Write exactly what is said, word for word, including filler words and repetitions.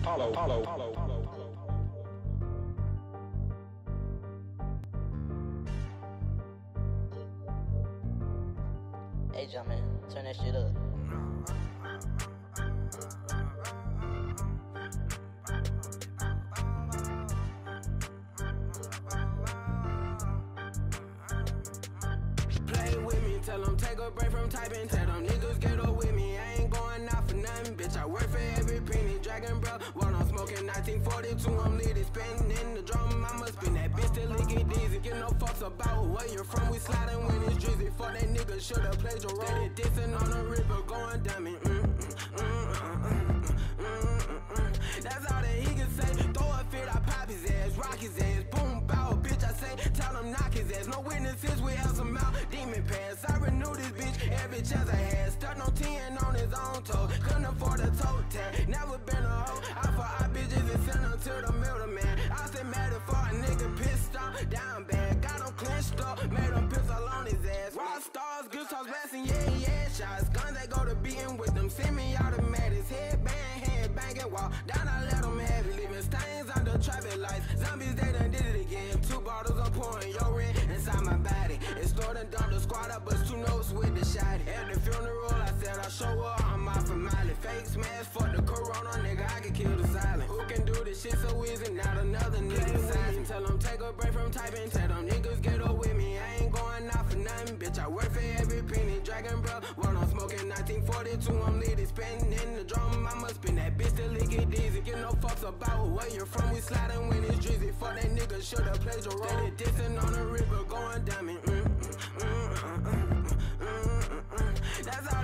Follow, follow, follow, follow. Hey, Jumpman, turn that shit up. Play with me, tell them take a break from typing. Tell them niggas get up with me, I ain't going out for nothing. Bitch, I work for every penny. Dragon bro, while I'm smoking nineteen forty-two, I'm leading. Spinning in the drum, I'ma spin that bitch till it get dizzy. Give no fucks about where you're from, we sliding when it's drizzy. Fuck that nigga, should've played your role. Steady dissing on the river, going dummy. Mm, mm, mm, mm, mm, mm, mm, mm. That's all that he can say. Throw a fit, I pop his ass, rock his ass, boom, bow, bitch, I say, tell him knock his ass. No witnesses, we have some out, demon pass. I renew this bitch every chance I had. Stuck no ten on his own toe, couldn't afford a toe tag. Never been a hoe, I for our bitches and send them to the middleman. I stay mad at for a nigga pissed off, down bad. Got him clenched up, made him pistol on his ass. Rock stars, good sauce blasting, yeah, yeah, shots. Guns, they go to beating with them, send me automatics. Headbang, head banging, walk down, I let them have it. Leaving stains under traffic lights. Zombies, they done did it again. Two bottles, I'm pouring your rent inside my body. It's stored and dumped the squad up, but two notes with the shot. At the funeral, I said I show up, I'm out for Miley. Fake smash, fuck the corona, nigga, I can kill the silent. Who can do this shit so easy, not another nigga silent. Tell them take a break from typing, tell them niggas get up with me. I ain't going out for nothing, bitch, I work for every penny. Dragon bro, while I'm smoking nineteen forty-two, I'm leading. Spinning in the drum, I'ma spin that bitch till it get dizzy. Give no fucks about where you're from, we sliding when it's drizzy. Fuck that nigga, should've played your role. Steady dissing on the river, going dummy. Mm, mm, mm, mm, mm, mm, mm, mm. That's all